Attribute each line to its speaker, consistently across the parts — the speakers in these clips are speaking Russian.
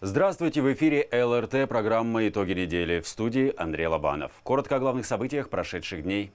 Speaker 1: Здравствуйте, в эфире ЛРТ, программа «Итоги недели». В студии Андрей Лобанов. Коротко о главных событиях прошедших дней.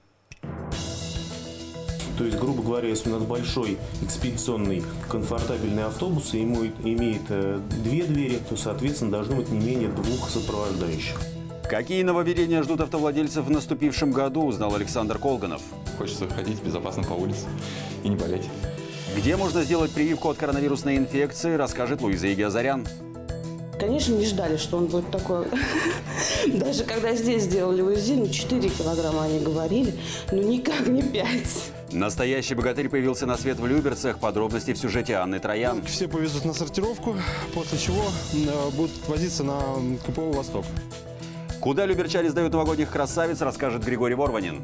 Speaker 2: То есть, грубо говоря, если у нас большой экспедиционный комфортабельный автобус и имеет две двери, то, соответственно, должно быть не менее двух сопровождающих.
Speaker 1: Какие нововведения ждут автовладельцев в наступившем году, узнал Александр Колганов.
Speaker 3: Хочется ходить безопасно по улице и не болеть.
Speaker 1: Где можно сделать прививку от коронавирусной инфекции, расскажет Луиза Егиазарян.
Speaker 4: Конечно, не ждали, что он будет такой. Даже когда здесь сделали УЗИ, 4 килограмма они говорили, но никак не 5.
Speaker 1: Настоящий богатырь появился на свет в Люберцах. Подробности в сюжете Анны Троян.
Speaker 5: Все повезут на сортировку, после чего будут возиться на КПО «Восток».
Speaker 1: Куда люберчане сдают новогодних красавиц, расскажет Григорий Ворванин.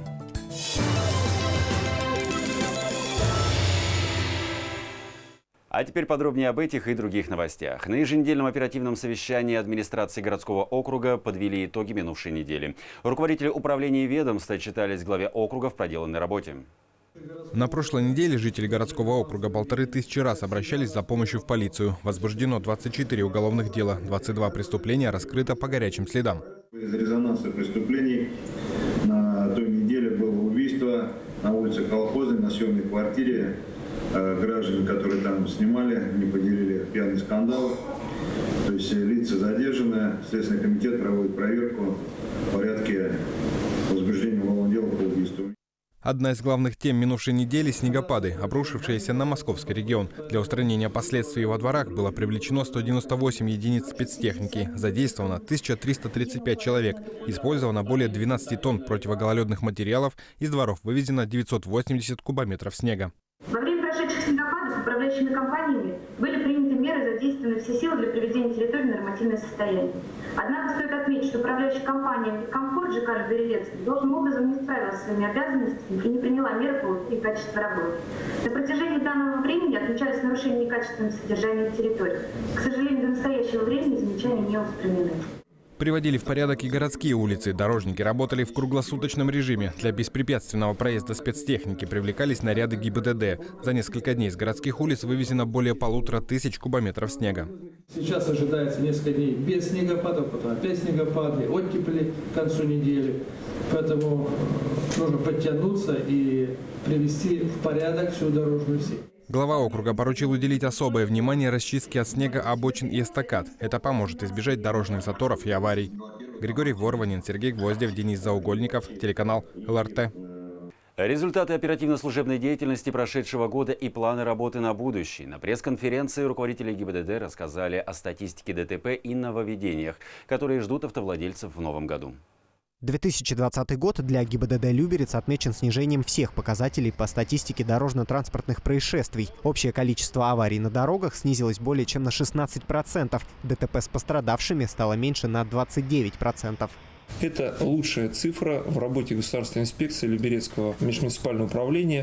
Speaker 1: А теперь подробнее об этих и других новостях. На еженедельном оперативном совещании администрации городского округа подвели итоги минувшей недели. Руководители управления и ведомств отчитались главе округа в проделанной работе.
Speaker 6: На прошлой неделе жители городского округа 1500 раз обращались за помощью в полицию. Возбуждено 24 уголовных дела, 22 преступления раскрыто по горячим следам.
Speaker 7: Из резонанса преступлений на той неделе было убийство на улице Колхозной, на съемной квартире. Граждане, которые там снимали, не поделили пьяный скандал. То есть лица задержаны. Следственный комитет проводит проверку в порядке возбуждения уголовного дела по убийству.
Speaker 6: Одна из главных тем минувшей недели – снегопады, обрушившиеся на московский регион. Для устранения последствий во дворах было привлечено 198 единиц спецтехники. Задействовано 1335 человек. Использовано более 12 тонн противогололедных материалов. Из дворов вывезено 980 кубометров снега.
Speaker 8: Во время прошедших снегопадов управляющими компаниями были приняты меры, задействованы все силы для приведения территории в нормативное состояние. Однако стоит отметить, что управляющая компания «Комфорт» ЖК Люберецкий должным образом не справилась со своими обязанностями и не приняла меры по и качеству работы. На протяжении данного времени отмечались нарушения некачественного содержания территории. К сожалению, до настоящего времени замечания не устранены.
Speaker 6: Приводили в порядок и городские улицы. Дорожники работали в круглосуточном режиме. Для беспрепятственного проезда спецтехники привлекались наряды ГИБДД. За несколько дней с городских улиц вывезено более 1500 кубометров снега.
Speaker 9: Сейчас ожидается несколько дней без снегопадов, потом опять снегопады, оттепели к концу недели. Поэтому нужно подтянуться и привести в порядок всю дорожную сеть.
Speaker 6: Глава округа поручил уделить особое внимание расчистке от снега обочин и эстакад. Это поможет избежать дорожных заторов и аварий. Григорий Ворванин, Сергей Гвоздев, Денис Заугольников, телеканал ЛРТ.
Speaker 1: Результаты оперативно-служебной деятельности прошедшего года и планы работы на будущее. На пресс-конференции руководители ГИБДД рассказали о статистике ДТП и нововведениях, которые ждут автовладельцев в новом году.
Speaker 10: 2020 год для ГИБДД Люберец отмечен снижением всех показателей по статистике дорожно-транспортных происшествий. Общее количество аварий на дорогах снизилось более чем на 16%. ДТП с пострадавшими стало меньше на 29%.
Speaker 11: Это лучшая цифра в работе государственной инспекции Люберецкого межмуниципального управления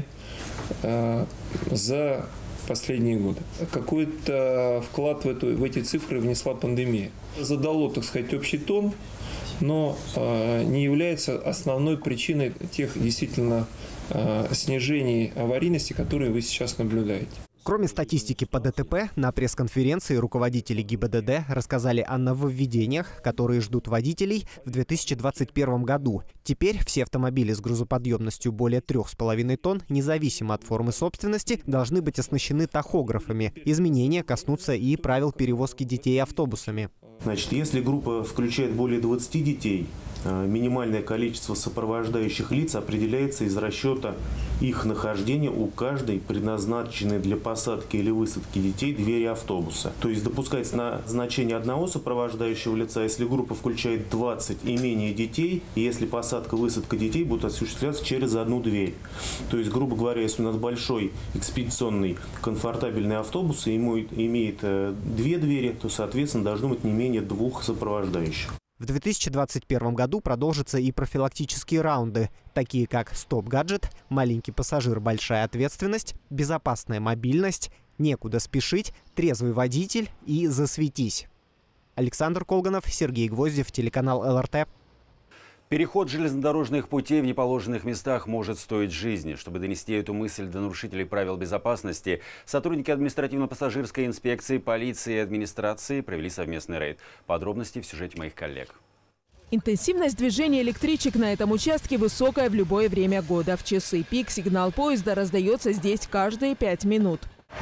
Speaker 11: за последние годы. Какой-то вклад в эти цифры внесла пандемия. Задало, так сказать, общий тон, но не является основной причиной тех действительно снижений аварийности, которые вы сейчас наблюдаете.
Speaker 10: Кроме статистики по ДТП, на пресс-конференции руководители ГИБДД рассказали о нововведениях, которые ждут водителей в 2021 году. Теперь все автомобили с грузоподъемностью более 3,5 тонн, независимо от формы собственности, должны быть оснащены тахографами. Изменения коснутся и правил перевозки детей автобусами.
Speaker 2: Значит, если группа включает более 20 детей, минимальное количество сопровождающих лиц определяется из расчета их нахождения у каждой предназначенной для посадки или высадки детей двери автобуса. То есть допускается назначение одного сопровождающего лица, если группа включает 20 и менее детей, и если посадка-высадка детей будут осуществляться через одну дверь. То есть, грубо говоря, если у нас большой экспедиционный комфортабельный автобус и имеет две двери, то, соответственно, должно быть не менее двух сопровождающих.
Speaker 10: В 2021 году продолжатся и профилактические раунды, такие как «Стоп-гаджет», «Маленький пассажир, большая ответственность», «Безопасная мобильность», «Некуда спешить», «Трезвый водитель» и «Засветись». Александр Колганов, Сергей Гвоздев, телеканал ЛРТ.
Speaker 1: Переход железнодорожных путей в неположенных местах может стоить жизни. Чтобы донести эту мысль до нарушителей правил безопасности, сотрудники административно-пассажирской инспекции, полиции и администрации провели совместный рейд. Подробности в сюжете моих коллег.
Speaker 12: Интенсивность движения электричек на этом участке высокая в любое время года. В часы пик сигнал поезда раздается здесь каждые 5 минут.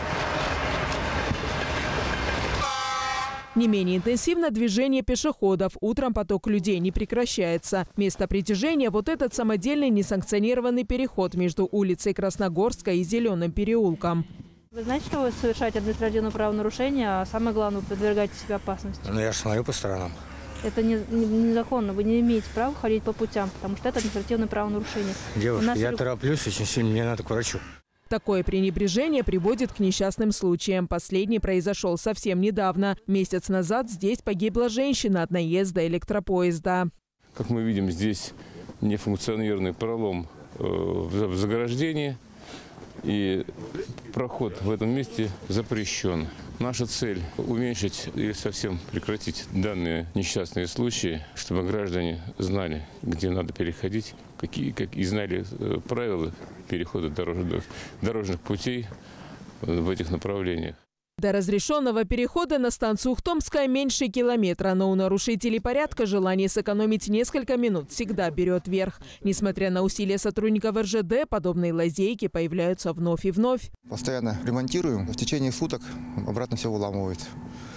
Speaker 12: Не менее интенсивно движение пешеходов. Утром поток людей не прекращается. Место притяжения – вот этот самодельный несанкционированный переход между улицей Красногорской и Зеленым переулком.
Speaker 13: Вы знаете, что вы совершаете административное правонарушение, а самое главное, вы подвергаете себя опасности?
Speaker 14: Ну, я смотрю по сторонам.
Speaker 13: Это незаконно. Вы не имеете права ходить по путям, потому что это административное правонарушение.
Speaker 14: Девушка, я тороплюсь очень сильно, мне надо к врачу.
Speaker 12: Такое пренебрежение приводит к несчастным случаям. Последний произошел совсем недавно. Месяц назад здесь погибла женщина от наезда электропоезда.
Speaker 15: Как мы видим, здесь нефункционированный пролом в заграждении, и проход в этом месте запрещен. Наша цель – уменьшить или совсем прекратить данные несчастные случаи, чтобы граждане знали, где надо переходить, и знали правила перехода дорожных путей в этих направлениях.
Speaker 12: До разрешенного перехода на станцию Ухтомская меньше километра, но у нарушителей порядка желание сэкономить несколько минут всегда берет верх. Несмотря на усилия сотрудников РЖД, подобные лазейки появляются вновь и вновь.
Speaker 16: Постоянно ремонтируем, в течение суток обратно все выламывается.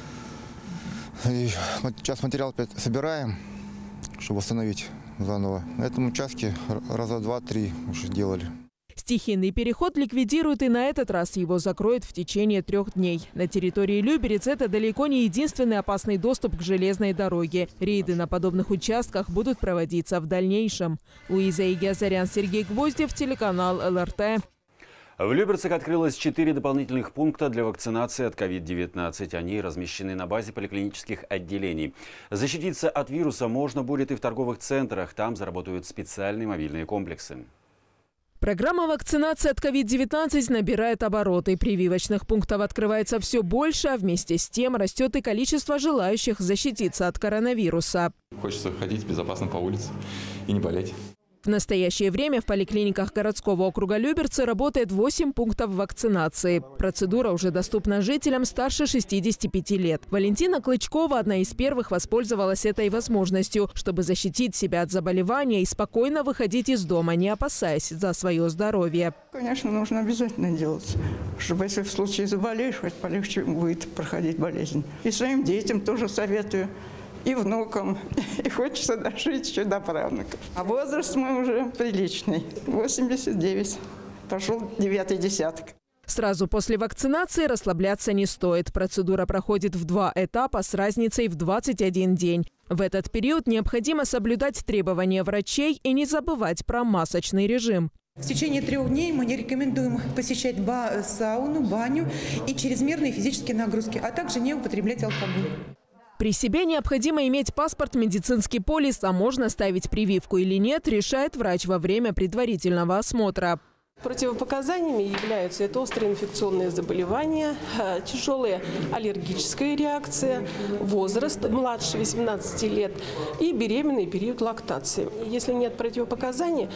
Speaker 16: И сейчас материал опять собираем, чтобы восстановить заново. На этом участке раза 2-3 уже делали.
Speaker 12: Стихийный переход ликвидируют, и на этот раз его закроют в течение 3 дней. На территории Люберец это далеко не единственный опасный доступ к железной дороге. Рейды на подобных участках будут проводиться в дальнейшем. Луиза Игиазарян, Сергей Гвоздев, телеканал ЛРТ.
Speaker 1: В Люберцах открылось 4 дополнительных пункта для вакцинации от COVID-19. Они размещены на базе поликлинических отделений. Защититься от вируса можно будет и в торговых центрах. Там заработают специальные мобильные комплексы.
Speaker 12: Программа вакцинации от COVID-19 набирает обороты. Прививочных пунктов открывается все больше, а вместе с тем растет и количество желающих защититься от коронавируса.
Speaker 3: Хочется ходить безопасно по улице и не болеть.
Speaker 12: В настоящее время в поликлиниках городского округа Люберцы работает 8 пунктов вакцинации. Процедура уже доступна жителям старше 65 лет. Валентина Клычкова, одна из первых, воспользовалась этой возможностью, чтобы защитить себя от заболевания и спокойно выходить из дома, не опасаясь за свое здоровье.
Speaker 17: Конечно, нужно обязательно делать, чтобы если в случае заболеешь, хоть полегче будет проходить болезнь. И своим детям тоже советую. И внукам. И хочется дожить еще до правнуков. А возраст мы уже приличный. 89. Пошел 9-й десяток.
Speaker 12: Сразу после вакцинации расслабляться не стоит. Процедура проходит в 2 этапа с разницей в 21 день. В этот период необходимо соблюдать требования врачей и не забывать про масочный режим.
Speaker 18: В течение 3 дней мы не рекомендуем посещать сауну, баню и чрезмерные физические нагрузки, а также не употреблять алкоголь.
Speaker 12: При себе необходимо иметь паспорт, медицинский полис, а можно ставить прививку или нет, решает врач во время предварительного осмотра.
Speaker 19: Противопоказаниями являются это острые инфекционные заболевания, тяжелая аллергическая реакция, возраст младше 18 лет и беременный период лактации. Если нет противопоказаний,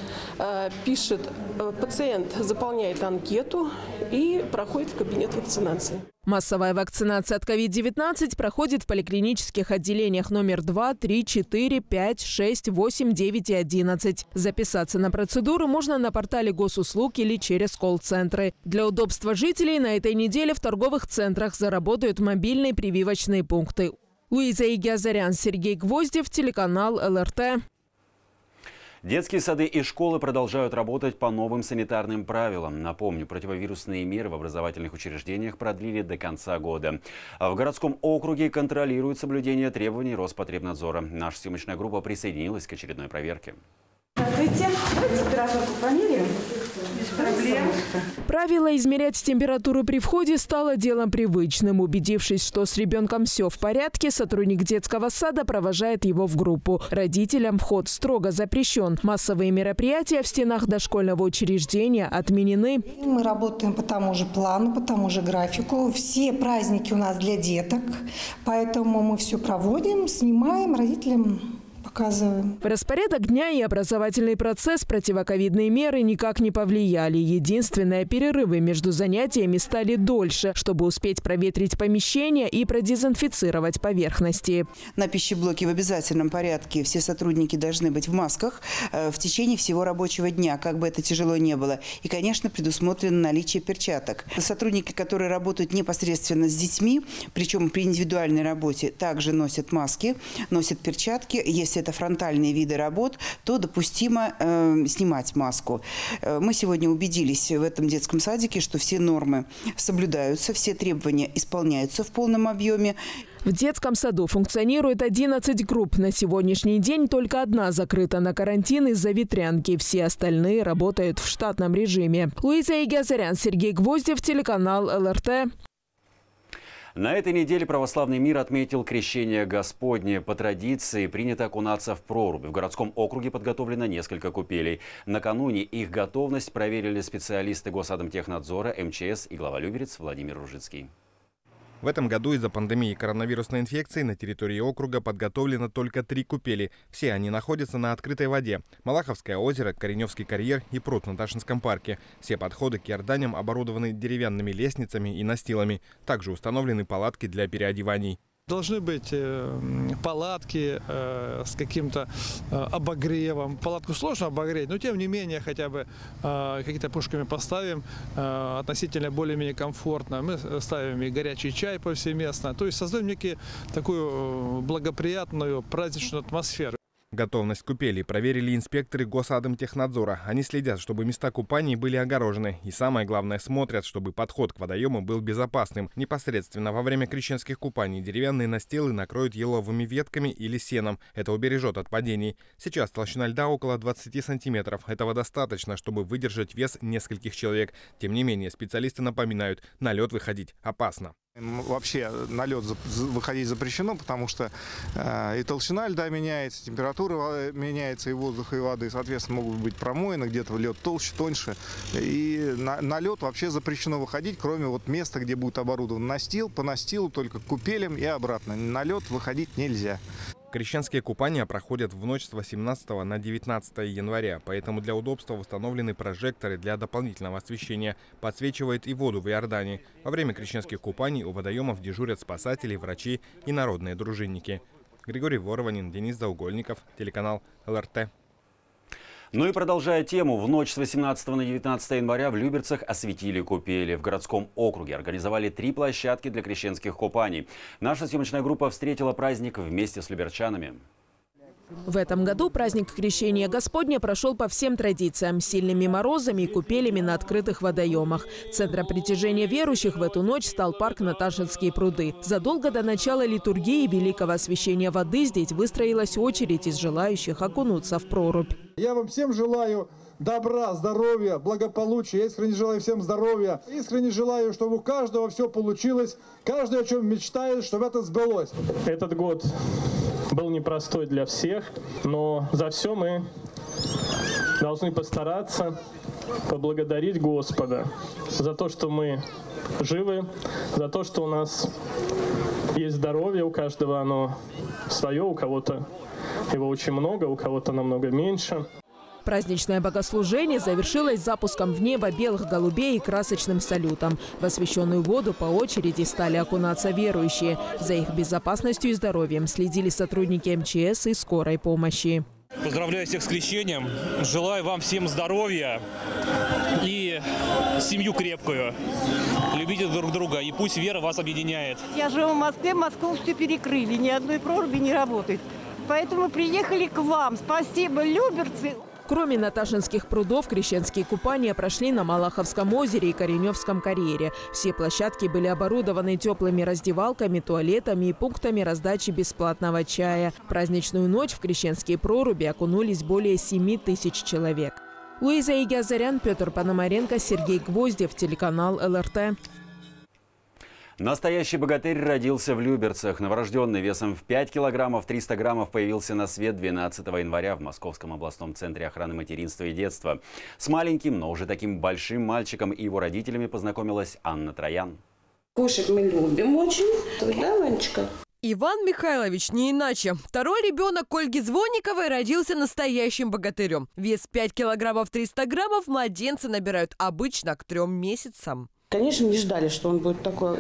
Speaker 19: пациент заполняет анкету и проходит в кабинет вакцинации.
Speaker 12: Массовая вакцинация от COVID-19 проходит в поликлинических отделениях номер 2, 3, 4, 5, 6, 8, 9 и 11. Записаться на процедуру можно на портале госуслуг или через колл-центры. Для удобства жителей на этой неделе в торговых центрах заработают мобильные прививочные пункты. Луиза Игиазарян, Сергей Гвоздев, телеканал ЛРТ.
Speaker 1: Детские сады и школы продолжают работать по новым санитарным правилам. Напомню, противовирусные меры в образовательных учреждениях продлили до конца года. А в городском округе контролируют соблюдение требований Роспотребнадзора. Наша съемочная группа присоединилась к очередной проверке.
Speaker 20: Здравствуйте. Давайте температуру померяем. Без проблем.
Speaker 12: Правило измерять температуру при входе стало делом привычным. Убедившись, что с ребенком все в порядке, сотрудник детского сада провожает его в группу. Родителям вход строго запрещен. Массовые мероприятия в стенах дошкольного учреждения отменены.
Speaker 21: Мы работаем по тому же плану, по тому же графику. Все праздники у нас для деток, поэтому мы все проводим, снимаем родителям. показываем.
Speaker 12: Распорядок дня и образовательный процесс противоковидные меры никак не повлияли. Единственное, перерывы между занятиями стали дольше, чтобы успеть проветрить помещения и продезинфицировать поверхности.
Speaker 4: На пищеблоке в обязательном порядке все сотрудники должны быть в масках в течение всего рабочего дня, как бы это тяжело не было. И, конечно, предусмотрено наличие перчаток. Сотрудники, которые работают непосредственно с детьми, причем при индивидуальной работе, также носят маски, носят перчатки. Если это фронтальные виды работ, то допустимо снимать маску. Мы сегодня убедились в этом детском садике, что все нормы соблюдаются, все требования исполняются в полном объеме.
Speaker 12: В детском саду функционирует 11 групп. На сегодняшний день только одна закрыта на карантин из-за ветрянки. Все остальные работают в штатном режиме. Луиза Игиазарян, Сергей Гвоздев, телеканал ЛРТ.
Speaker 1: На этой неделе православный мир отметил Крещение Господне. По традиции принято окунаться в прорубь. В городском округе подготовлено несколько купелей. Накануне их готовность проверили специалисты Госатомтехнадзора, МЧС и глава Люберец Владимир Ружицкий.
Speaker 6: В этом году из-за пандемии коронавирусной инфекции на территории округа подготовлено только 3 купели. Все они находятся на открытой воде. Малаховское озеро, Кореневский карьер и пруд на Ташинском парке. Все подходы к иорданям оборудованы деревянными лестницами и настилами. Также установлены палатки для переодеваний.
Speaker 5: Должны быть палатки с каким-то обогревом. Палатку сложно обогреть, но тем не менее хотя бы какие-то пушками поставим относительно более-менее комфортно. Мы ставим и горячий чай повсеместно. То есть создаем некую такую благоприятную праздничную атмосферу.
Speaker 6: Готовность купелей проверили инспекторы Госатомтехнадзора. Они следят, чтобы места купаний были огорожены. И самое главное, смотрят, чтобы подход к водоему был безопасным. Непосредственно во время крещенских купаний деревянные настилы накроют еловыми ветками или сеном. Это убережет от падений. Сейчас толщина льда около 20 сантиметров. Этого достаточно, чтобы выдержать вес нескольких человек. Тем не менее, специалисты напоминают, на лед выходить опасно.
Speaker 22: Вообще на лед выходить запрещено, потому что и толщина льда меняется, температура меняется и воздуха, и воды. Соответственно, могут быть промоины, где-то лед толще, тоньше. И на лед вообще запрещено выходить, кроме вот места, где будет оборудован настил. По настилу только к купелям и обратно. На лед выходить нельзя.
Speaker 6: Крещенские купания проходят в ночь с 18 на 19 января, поэтому для удобства установлены прожекторы для дополнительного освещения. Подсвечивает и воду в Иордании. Во время крещенских купаний у водоемов дежурят спасатели, врачи и народные дружинники. Григорий Ворованин, Денис Заугольников, телеканал ЛРТ.
Speaker 1: Ну и продолжая тему, в ночь с 18 на 19 января в Люберцах осветили купели. В городском округе организовали 3 площадки для крещенских купаний. Наша съемочная группа встретила праздник вместе с люберчанами.
Speaker 12: В этом году праздник Крещения Господня прошел по всем традициям – сильными морозами и купелями на открытых водоемах. Центром притяжения верующих в эту ночь стал парк Наташинские пруды. Задолго до начала литургии Великого Освящения воды здесь выстроилась очередь из желающих окунуться в прорубь.
Speaker 23: Я вам всем желаю добра, здоровья, благополучия. Я искренне желаю всем здоровья. Искренне желаю, чтобы у каждого все получилось. Каждый о чем мечтает, чтобы это сбылось.
Speaker 24: Этот год был непростой для всех, но за все мы должны постараться поблагодарить Господа за то, что мы живы, за то, что у нас есть здоровье, у каждого оно свое, у кого-то его очень много, у кого-то намного меньше.
Speaker 12: Праздничное богослужение завершилось запуском в небо белых голубей и красочным салютом. В освященную воду по очереди стали окунаться верующие. За их безопасностью и здоровьем следили сотрудники МЧС и скорой помощи.
Speaker 25: Поздравляю всех с крещением. Желаю вам всем здоровья и семью крепкую. Любите друг друга, и пусть вера вас объединяет.
Speaker 26: Я живу в Москве, Москву все перекрыли, ни одной проруби не работает. Поэтому приехали к вам. Спасибо, люберцы.
Speaker 12: Кроме Наташинских прудов, крещенские купания прошли на Малаховском озере и Кореневском карьере. Все площадки были оборудованы теплыми раздевалками, туалетами и пунктами раздачи бесплатного чая. В праздничную ночь в крещенские проруби окунулись более 7 тысяч человек. Луиза Игиазарян, Петр Пономаренко, Сергей Гвоздев, телеканал ЛРТ.
Speaker 1: Настоящий богатырь родился в Люберцах. Новорожденный весом в 5 килограммов 300 граммов появился на свет 12 января в Московском областном центре охраны материнства и детства. С маленьким, но уже таким большим мальчиком и его родителями познакомилась Анна Троян.
Speaker 27: Кушать мы любим очень. Да, Ванечка?
Speaker 2: Иван Михайлович не иначе. Второй ребенок Ольги Звонниковой родился настоящим богатырем. Вес 5 килограммов 300 граммов младенцы набирают обычно к 3 месяцам.
Speaker 7: Конечно, не ждали, что он будет такой.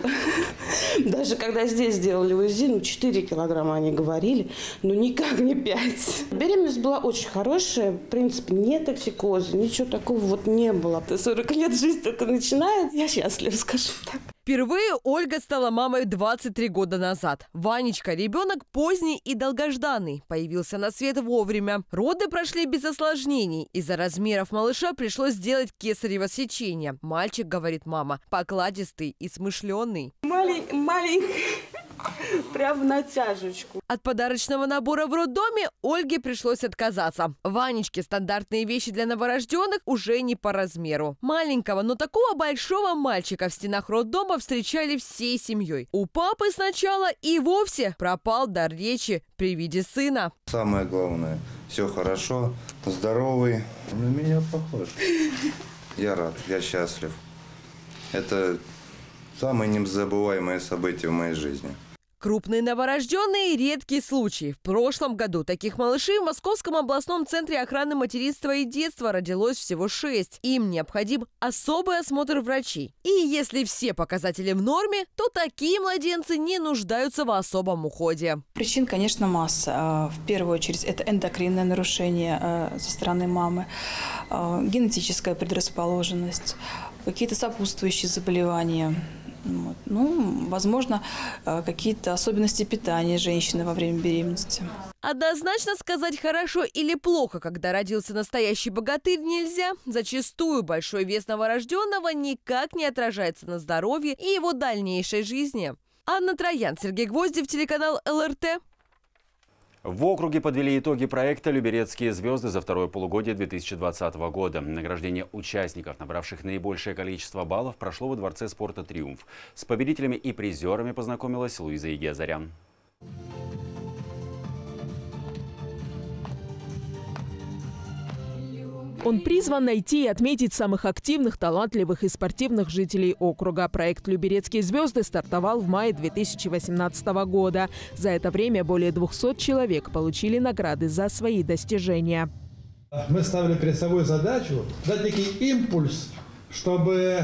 Speaker 7: Даже когда здесь сделали УЗИ, 4 килограмма они говорили, но никак не 5. Беременность была очень хорошая. В принципе, нет токсикоза, ничего такого вот не было. 40 лет жизнь только начинает. Я счастлива, скажем так.
Speaker 2: Впервые Ольга стала мамой 23 года назад. Ванечка – ребенок поздний и долгожданный. Появился на свет вовремя. Роды прошли без осложнений. Из-за размеров малыша пришлось сделать кесарево сечение. Мальчик, говорит мама, покладистый и смышленый.
Speaker 7: Маленький. Прям на тяжечку.
Speaker 2: От подарочного набора в роддоме Ольге пришлось отказаться. Ванечке стандартные вещи для новорожденных уже не по размеру. Маленького, но такого большого мальчика в стенах роддома встречали всей семьей. У папы сначала и вовсе пропал дар речи при виде сына.
Speaker 8: Самое главное, все хорошо, здоровый. На меня похож. Я рад, я счастлив. Это самое незабываемое событие в моей жизни.
Speaker 2: Крупные новорожденные – редкий случай. В прошлом году таких малышей в Московском областном центре охраны материнства и детства родилось всего 6. Им необходим особый осмотр врачей. И если все показатели в норме, то такие младенцы не нуждаются в особом уходе.
Speaker 9: Причин, конечно, масса. В первую очередь, это эндокринное нарушение со стороны мамы, генетическая предрасположенность, какие-то сопутствующие заболевания. Вот. Возможно, какие-то особенности питания женщины во время беременности.
Speaker 2: Однозначно сказать хорошо или плохо, когда родился настоящий богатырь, нельзя. Зачастую большой вес новорожденного никак не отражается на здоровье и его дальнейшей жизни. Анна Троян, Сергей Гвоздев, телеканал ЛРТ.
Speaker 1: В округе подвели итоги проекта «Люберецкие звезды» за второе полугодие 2020 года. Награждение участников, набравших наибольшее количество баллов, прошло во Дворце спорта «Триумф». С победителями и призерами познакомилась Луиза Егезарян.
Speaker 12: Он призван найти и отметить самых активных, талантливых и спортивных жителей округа. Проект «Люберецкие звезды» стартовал в мае 2018 года. За это время более 200 человек получили награды за свои достижения.
Speaker 23: Мы ставили перед собой задачу дать некий импульс, чтобы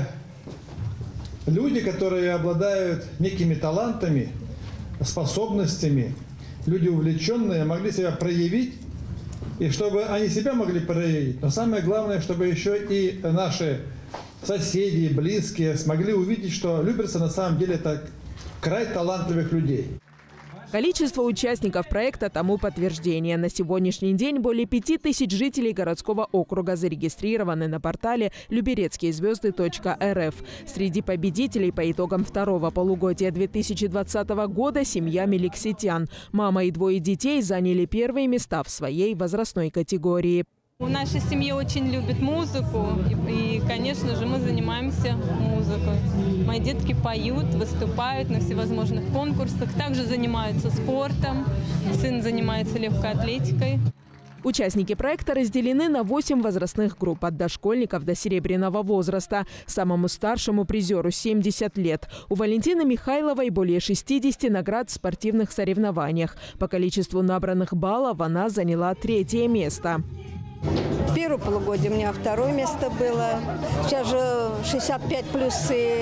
Speaker 23: люди, которые обладают некими талантами, способностями, люди увлеченные, могли себя проявить. И чтобы они себя могли проявить, но самое главное, чтобы еще и наши соседи, близкие смогли увидеть, что Люберцы на самом деле это край талантливых людей.
Speaker 12: Количество участников проекта тому подтверждение. На сегодняшний день более 5000 жителей городского округа зарегистрированы на портале люберецкиезвезды.рф. Среди победителей по итогам второго полугодия 2020 года семья Меликситян. Мама и 2 детей заняли первые места в своей возрастной категории.
Speaker 10: У нашей семьи очень любят музыку, и, конечно же, мы занимаемся музыкой. Мои детки поют, выступают на всевозможных конкурсах, также занимаются спортом, сын занимается легкой атлетикой.
Speaker 12: Участники проекта разделены на 8 возрастных групп, от дошкольников до серебряного возраста. Самому старшему призеру 70 лет. У Валентины Михайловой более 60 наград в спортивных соревнованиях. По количеству набранных баллов она заняла 3-е место.
Speaker 11: Первое полугодие у меня 2-е место было. Сейчас же 65 плюс и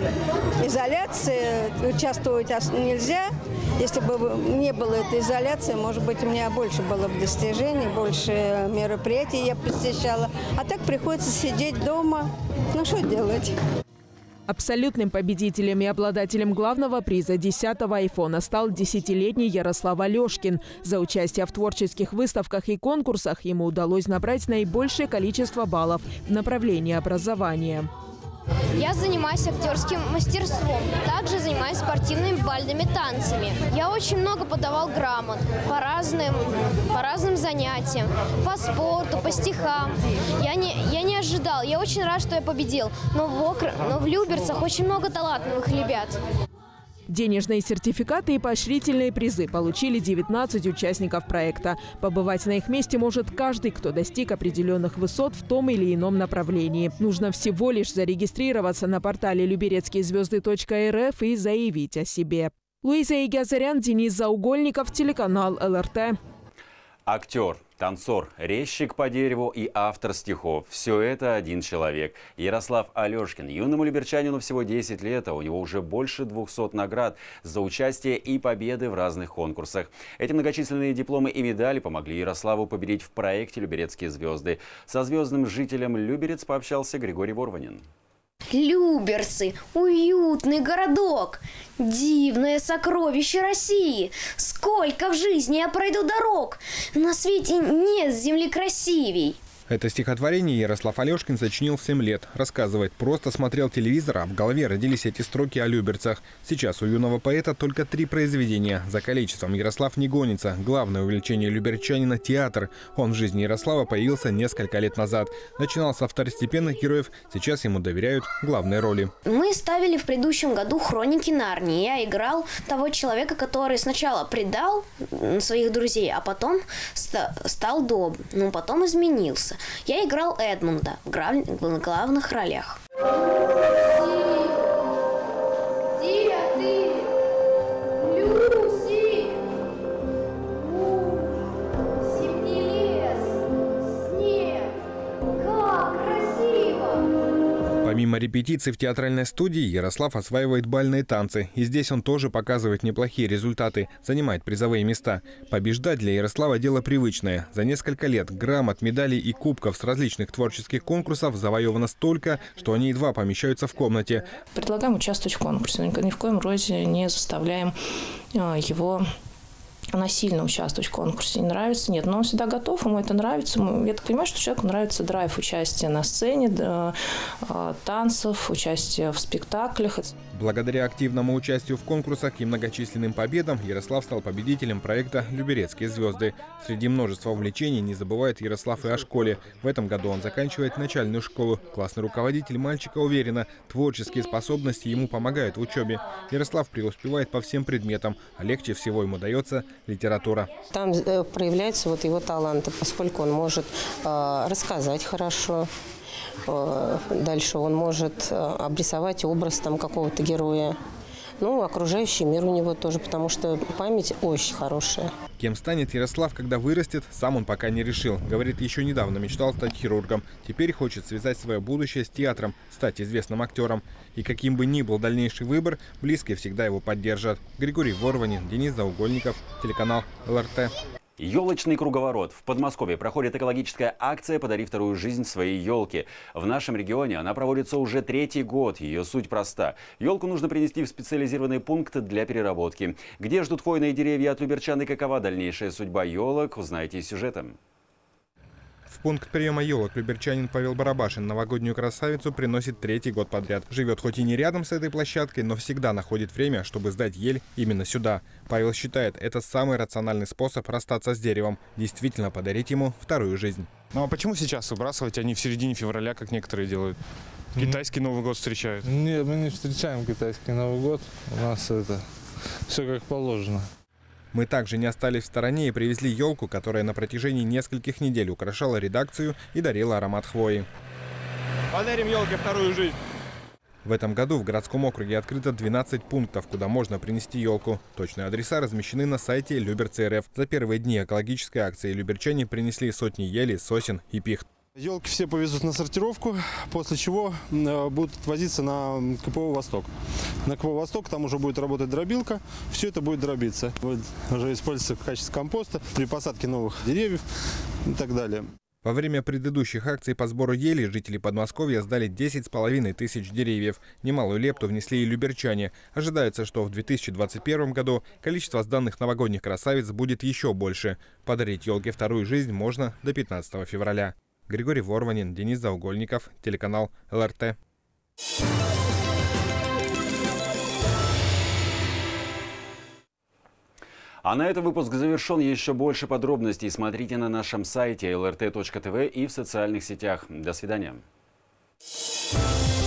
Speaker 11: изоляции. Участвовать нельзя. Если бы не было этой изоляции, может быть, у меня больше было бы достижений, больше мероприятий я посещала. А так приходится сидеть дома. Ну, что делать?
Speaker 12: Абсолютным победителем и обладателем главного приза 10-го айфона стал 10-летний Ярослав Алешкин. За участие в творческих выставках и конкурсах ему удалось набрать наибольшее количество баллов в направлении образования.
Speaker 27: Я занимаюсь актерским мастерством, также занимаюсь спортивными бальными танцами. Я очень много подавал грамот по разным занятиям, по спорту, по стихам. Я не ожидал, я очень рад, что я победил, но в Люберцах очень много талантливых ребят.
Speaker 12: Денежные сертификаты и поощрительные призы получили 19 участников проекта. Побывать на их месте может каждый, кто достиг определенных высот в том или ином направлении. Нужно всего лишь зарегистрироваться на портале люберецкиезвезды.рф и заявить о себе. Луиза Игазарян, Денис Заугольников, телеканал ЛРТ.
Speaker 1: Актер, танцор, резчик по дереву и автор стихов – все это один человек. Ярослав Алешкин. Юному люберчанину всего 10 лет, а у него уже больше 200 наград за участие и победы в разных конкурсах. Эти многочисленные дипломы и медали помогли Ярославу победить в проекте «Люберецкие звезды». Со звездным жителем Люберец пообщался Григорий Ворванин.
Speaker 27: Люберцы – уютный городок, дивное сокровище России. Сколько в жизни я пройду дорог, на свете нет земли красивей.
Speaker 6: Это стихотворение Ярослав Алешкин сочинил в 7 лет. Рассказывает, просто смотрел телевизор, а в голове родились эти строки о люберцах. Сейчас у юного поэта только 3 произведения. За количеством Ярослав не гонится. Главное увлечение люберчанина – театр. Он в жизни Ярослава появился несколько лет назад. Начинал со второстепенных героев, сейчас ему доверяют главные роли.
Speaker 27: Мы ставили в предыдущем году «Хроники Нарнии». Я играл того человека, который сначала предал своих друзей, а потом стал добрым, но потом изменился. Я играл Эдмунда в главных ролях. Где ты, Люси? Зимний лес, снег, как красиво!
Speaker 6: Помимо репетиций в театральной студии, Ярослав осваивает бальные танцы. И здесь он тоже показывает неплохие результаты, занимает призовые места. Побеждать для Ярослава дело привычное. За несколько лет грамот, медалей и кубков с различных творческих конкурсов завоевано столько, что они едва помещаются в комнате.
Speaker 3: Предлагаем участвовать в конкурсе. Ни в коем разе не заставляем его насильно участвовать в конкурсе. Не нравится? Нет. Но он всегда готов, ему это нравится. Я так понимаю, что человеку нравится драйв участия на сцене, танцев, участия в спектаклях.
Speaker 6: Благодаря активному участию в конкурсах и многочисленным победам Ярослав стал победителем проекта «Люберецкие звезды». Среди множества увлечений не забывает Ярослав и о школе. В этом году он заканчивает начальную школу. Классный руководитель мальчика уверена, творческие способности ему помогают в учебе. Ярослав преуспевает по всем предметам, а легче всего ему дается литература.
Speaker 13: Там проявляются его таланты, поскольку он может рассказать хорошо. Дальше он может обрисовать образ какого-то героя. Окружающий мир у него тоже, потому что память очень хорошая.
Speaker 6: Кем станет Ярослав, когда вырастет, сам он пока не решил. Говорит, еще недавно мечтал стать хирургом. Теперь хочет связать свое будущее с театром, стать известным актером. И каким бы ни был дальнейший выбор, близкие всегда его поддержат. Григорий Ворванин, Денис Заугольников, телеканал ЛРТ.
Speaker 1: Елочный круговорот. В Подмосковье проходит экологическая акция «Подари вторую жизнь своей елке». В нашем регионе она проводится уже 3-й год. Ее суть проста. Елку нужно принести в специализированный пункт для переработки. Где ждут хвойные деревья от люберчан и какова дальнейшая судьба елок, узнаете из сюжета.
Speaker 6: В пункт приема елок люберчанин Павел Барабашин новогоднюю красавицу приносит 3-й год подряд. Живет хоть и не рядом с этой площадкой, но всегда находит время, чтобы сдать ель именно сюда. Павел считает, это самый рациональный способ расстаться с деревом. Действительно подарить ему вторую жизнь.
Speaker 14: Ну а почему сейчас выбрасывать, а не в середине февраля, как некоторые делают? Китайский Новый год встречают.
Speaker 15: Нет, мы не встречаем китайский Новый год. У нас это все как положено.
Speaker 6: Мы также не остались в стороне и привезли елку, которая на протяжении нескольких недель украшала редакцию и дарила аромат хвои.
Speaker 14: Подарим елке вторую жизнь.
Speaker 6: В этом году в городском округе открыто 12 пунктов, куда можно принести елку. Точные адреса размещены на сайте Люберцы.рф. За первые дни экологической акции люберчане принесли сотни ели, сосен и пихт.
Speaker 15: Елки все повезут на сортировку, после чего будут возиться на КПО «Восток». На КПО «Восток» там уже будет работать дробилка, все это будет дробиться. Будет уже использоваться в качестве компоста при посадке новых деревьев и так далее.
Speaker 6: Во время предыдущих акций по сбору ели жители Подмосковья сдали 10,5 тысяч деревьев. Немалую лепту внесли и люберчане. Ожидается, что в 2021 году количество сданных новогодних красавиц будет еще больше. Подарить елке вторую жизнь можно до 15 февраля. Григорий Ворванин, Денис Заугольников, телеканал ЛРТ.
Speaker 1: А на этом выпуск завершен. Еще больше подробностей смотрите на нашем сайте lrt.tv и в социальных сетях. До свидания.